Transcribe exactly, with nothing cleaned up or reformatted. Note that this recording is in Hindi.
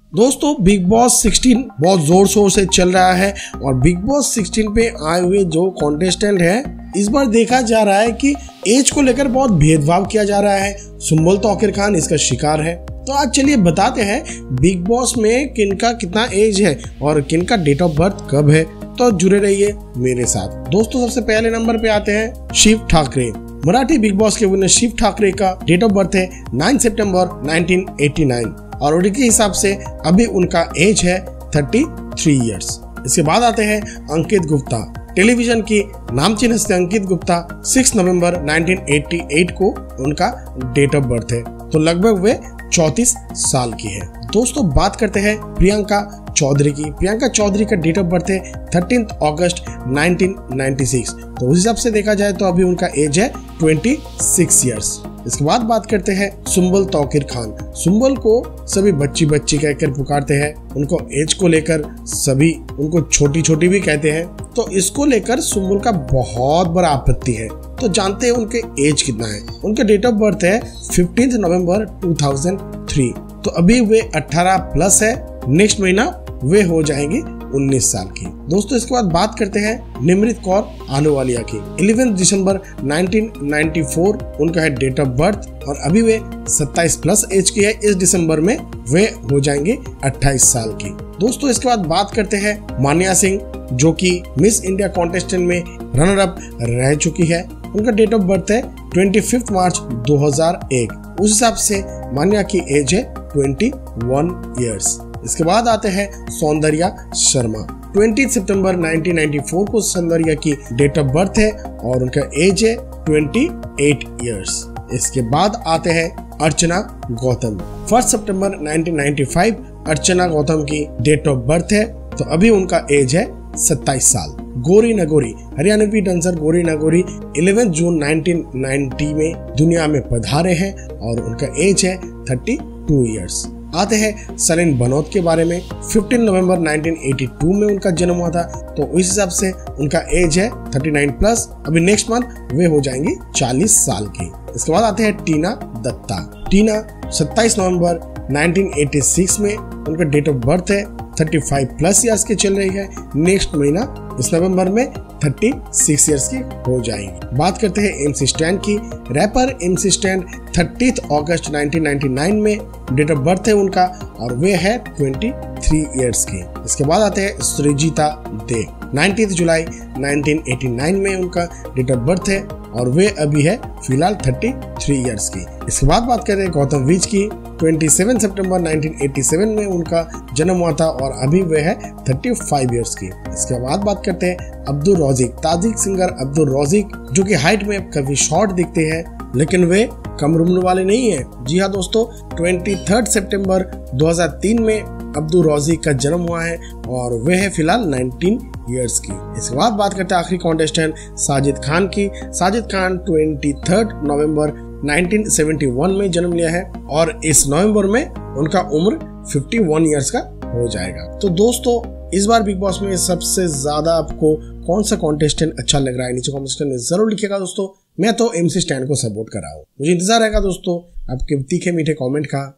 दोस्तों बिग बॉस सिक्सटीन बहुत जोर शोर से चल रहा है और बिग बॉस सिक्सटीन पे आए हुए जो कॉन्टेस्टेंट हैं इस बार देखा जा रहा है कि एज को लेकर बहुत भेदभाव किया जा रहा है। सुम्बुल तौकीर खान इसका शिकार है। तो आज चलिए बताते हैं बिग बॉस में किनका कितना एज है और किनका डेट ऑफ बर्थ कब है। तो जुड़े रहिए मेरे साथ। दोस्तों सबसे पहले नंबर पे आते हैं शिव ठाकरे। मराठी बिग बॉस के विनर शिव ठाकरे का डेट ऑफ बर्थ है नौ सितंबर नाइनटीन एटी नाइन और ओडी के हिसाब से अभी उनका एज है तैंतीस इयर्स। इसके बाद आते हैं अंकित गुप्ता। टेलीविजन की नामचीन हस्ती अंकित गुप्ता छह नवंबर नाइनटीन एटी एट को उनका डेट ऑफ बर्थ है, तो लगभग वे चौंतीस साल की है। दोस्तों बात करते हैं प्रियंका चौधरी की। प्रियंका चौधरी का डेट ऑफ बर्थ है तेरह अगस्त नाइनटीन नाइंटी सिक्स, तो उस हिसाब से देखा जाए तो अभी उनका एज है छब्बीस इयर्स। इसके बाद बात करते हैं सुम्बुल तौकीर खान। सुम्बुल को सभी बच्ची बच्ची कहकर पुकारते हैं। उनको एज को लेकर सभी उनको छोटी छोटी भी कहते हैं, तो इसको लेकर सुम्बुल का बहुत बड़ा आपत्ति है। तो जानते हैं उनके एज कितना है। उनका डेट ऑफ बर्थ है पंद्रह नवंबर दो हज़ार तीन, तो अभी वे अठारह प्लस है। नेक्स्ट महीना वे हो जाएंगे उन्नीस साल की। दोस्तों इसके बाद बात करते हैं निमृत कौर आहलूवालिया की। ग्यारह दिसंबर नाइनटीन नाइंटी फोर उनका है डेट ऑफ बर्थ और अभी वे सत्ताईस प्लस एज की है। इस दिसंबर में वे हो जाएंगे अट्ठाईस साल की। दोस्तों इसके बाद बात करते हैं मान्या सिंह, जो कि मिस इंडिया कॉन्टेस्टेंट में रनर अप रह चुकी है। उनका डेट ऑफ बर्थ है पच्चीस मार्च दो हज़ार एक। उस हिसाब से मान्या की एज है इक्कीस इयर्स। इसके बाद आते हैं सौंदर्या शर्मा। बीस सितंबर नाइनटीन नाइंटी फोर को सौंदर्या की डेट ऑफ बर्थ है और उनका एज है अट्ठाईस इयर्स। इसके बाद आते हैं Archana Gautam. First September nineteen ninety five Archana Gautam की डेट ऑफ बर्थ है, तो अभी उनका एज है सत्ताईस साल। गौरी नगोरी, हरियाणवी डांसर गौरी नगोरी ग्यारह जून नाइनटीन नाइंटी में दुनिया में पधारे हैं और उनका एज है बत्तीस इयर्स। आते हैं सलीन बनोत के बारे में। पंद्रह नवंबर नाइनटीन एटी टू में उनका जन्म हुआ था, तो इस हिसाब से उनका एज है उनतालीस प्लस। अभी नेक्स्ट मंथ वे हो जाएंगे चालीस साल की। इसके बाद आते हैं टीना दत्ता। टीना सत्ताईस नवंबर नाइनटीन एटी सिक्स में उनका डेट ऑफ बर्थ है। पैंतीस प्लस इयर्स की चल रही है। नेक्स्ट महीना इस नवंबर में छत्तीस इयर्स की हो जाएंगी। बात करते हैं एमसी स्टैन की। रैपर एमसी स्टैन तीस अगस्त नाइनटीन नाइंटी नाइन में डेट ऑफ बर्थ है उनका और वे है तेईस इयर्स की। इसके बाद आते हैं सृजिता दे। उन्नीस जुलाई नाइनटीन एटी नाइन में उनका डेट ऑफ बर्थ है और वे अभी है फिलहाल तैंतीस इयर्स की। इसके बाद बात करते हैं गौतम विज की। सत्ताईस सितंबर नाइनटीन एटी सेवन में उनका जन्म हुआ था और अभी वे है पैंतीस इयर्स की। इसके बाद बात करते हैं Abdul Rozik. Tajik singer Abdul Rozik, जो कि हाइट में काफी शॉर्ट दिखते हैं लेकिन वे कम उम्र वाले नहीं है। जी हाँ दोस्तों, तेईस सितंबर दो हज़ार तीन में अब्दुल रौजिक का जन्म हुआ है और वे है फिलहाल उन्नीस इयर्स की। इसके बाद बात करते हैं आखिरी कॉन्टेस्टेंट साजिद खान की। साजिद खान तेईस नवंबर नाइनटीन सेवेंटी वन में जन्म लिया है और इस नवंबर में उनका उम्र इक्यावन इयर्स का हो जाएगा। तो दोस्तों इस बार बिग बॉस में सबसे ज्यादा आपको कौन सा कॉन्टेस्टेंट अच्छा लग रहा है नीचे कमेंट सेक्शन में जरूर लिखिएगा दोस्तों। मैं तो एमसी स्टैन को सपोर्ट कर रहा हूँ। मुझे इंतजार रहेगा दोस्तों आपके तीखे मीठे कमेंट का।